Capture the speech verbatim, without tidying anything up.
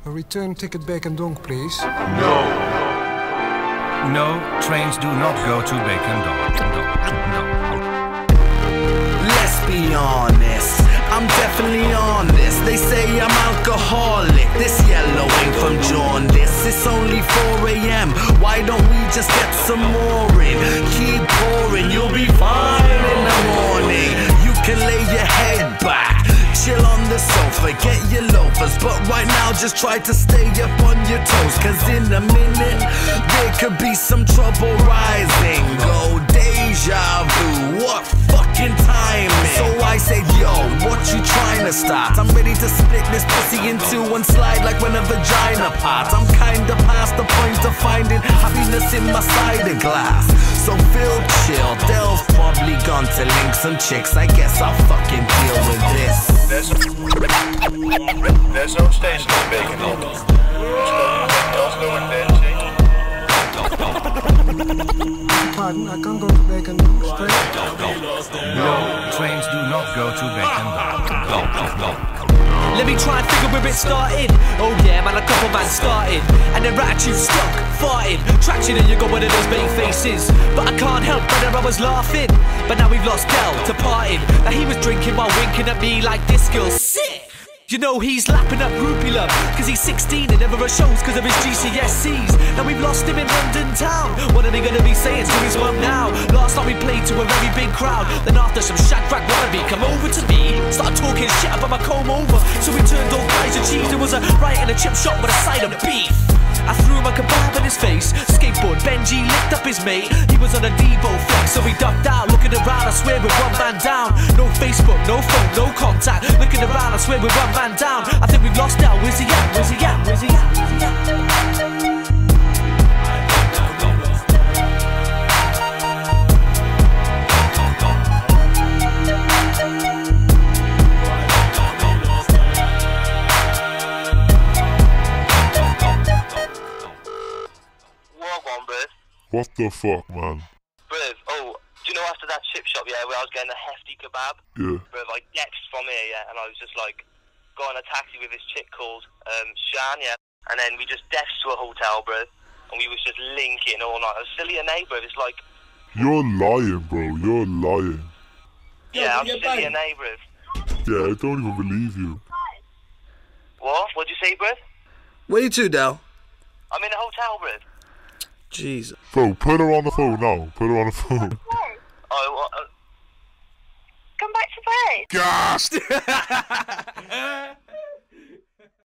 A return ticket Bacon Donk, please. No. No, trains do not go to Bacon Donk. No, no. Let's be honest, I'm definitely honest. They say I'm alcoholic. This yellow ain't from jaundice. It's only four A M Why don't we just get some more in? Keep pouring, you'll be fine in the morning. You can lay your head back, chill on the sofa, get your loafers. But right now just try to stay up on your toes, cause in a minute there could be some trouble rising. Go deja vu, what fucking timing? So I say, yo, what you trying to start? I'm ready to split this pussy into one slide like when a vagina parts. I'm kinda past the point of finding happiness in my cider glass. So feel chill, Dell's probably gone to link some chicks. I guess I'll fucking deal with this. There's, there's no station in Bacon Donk. There's no indenting. Pardon, I can't go to Bacon Donk straight. No, trains do not go to Bacon Donk. No, no, no. Let me try and figure where it started. Oh yeah, man, a couple man started, and their attitude stuck, farted. Traction and you got one of those baby faces, but I can't help whether I was laughing. But now we've lost Del to parting. Now he was drinking while winking at me like this girl's sick. You know he's lapping up groupie love, cause he's sixteen and never shows cause of his G C S Cs. Now we've lost him in London town. What are they gonna be saying to his mum now? Last night we played to a very big crowd. Then after some Shadrach wannabe come over to me, started talking shit about my comb over. So we turned all guys to cheese. There was a riot in a chip shop with a side of beef. I threw him a kebab in his face. Skateboard Benji licked up his mate. He was on a Debo flex, so we ducked out. Looking around, I swear we're one man down. No Facebook, no phone, no contact. Looking around, I swear we're one man down. I think we've lost out. Where's he at? Where's he at? Where's he at? Where's he at? What the fuck, man? Bruv, oh, do you know after that chip shop, yeah, where I was getting a hefty kebab? Yeah. Bruv, I next from here, yeah, and I was just like, got on a taxi with this chick called um, Shan, yeah, and then we just defs to a hotel, bruv, and we was just linking all night. I was silly and A, bruv, it's like... You're lying, bro, you're lying. Yeah, I'm silly and A, bruv. Yeah, I don't even believe you. What? What'd you say, bruv? Where you to, Del? I'm in a hotel, bruv. Jeez. Bro, put her on the phone now. Put her on the phone. Oh, what? Uh... Come back to bed. Gassed!